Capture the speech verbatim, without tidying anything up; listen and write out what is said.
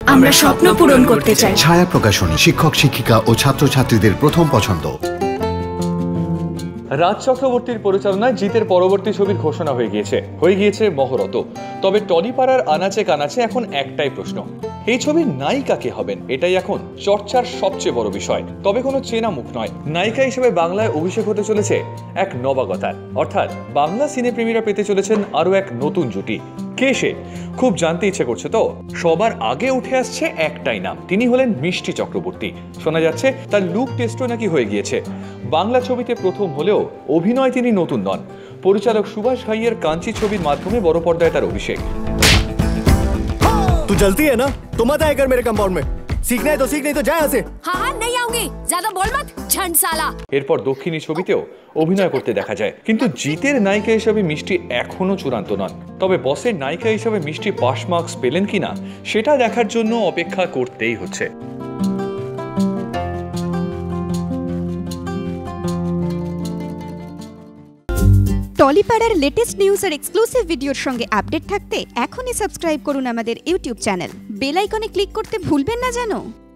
আমরা স্বপ্ন পূরণ করতে চাই। ছায়া প্রকাশনী, শিক্ষক শিক্ষিকা ও ছাত্রছাত্রীদের প্রথম পছন্দ। রাজ চক্রবর্তীর পরিচালনায় জিতের পরবর্তী ছবির ঘোষণা হয়ে গিয়েছে হয়ে গিয়েছে মহরত। তবে টলিপাড়ার আনাচে কানাচে এখন একটাই প্রশ্ন, এই ছবির নায়িকা কে হবেন? এটাই এখন চর্চার সবচেয়ে বড় বিষয়। তবে কোনো চেনা মুখ নয়, নায়িকা হিসেবে বাংলায় অভিষেক হতে চলেছে এক নবাগতার, অর্থাৎ বাংলা সিনেপ্রেমীরা পেতে চলেছেন আরো এক নতুন জুটি। কে সে? খুব জানতে ইচ্ছে করছে তো? সবার আগে উঠে আসছে একটাই নাম, তিনি হলেন মিষ্টি চক্রবর্তী। শোনা যাচ্ছে তার লুক টেস্টও নাকি হয়ে গিয়েছে। বাংলা ছবিতে প্রথম হলেও অভিনয় তিনি নতুন নন। পরিচালক সুভাষ ঘাইয়ের কাঞ্চি ছবির মাধ্যমে বড় পর্দায় তার অভিষেক। तू जलती है ना, तो मत आया कर मेरे कंपाउंड में। सीखना है तो सीख, नहीं तो जा यहाँ से। हाँ हाँ नहीं आऊंगी, ज्यादा बोल मत, झंड साला। এরপর দক্ষিণী ছবিতেও অভিনয় করতে দেখা যায়, কিন্তু জিতের নায়িকা হিসেবে মিষ্টি এখনো চূড়ান্ত নন। তবে বসের নায়িকা হিসেবে মিষ্টি পাস মার্কস পেলেন কিনা সেটা দেখার জন্য অপেক্ষা করতেই হচ্ছে। টলিপাড়ার লেটেস্ট নিউজ আর এক্সক্লুসিভ ভিডিওর সঙ্গে আপডেট থাকতে এখনই সাবস্ক্রাইব করুন আমাদের ইউটিউব চ্যানেল। বেল আইকনে ক্লিক করতে ভুলবেন না যেন।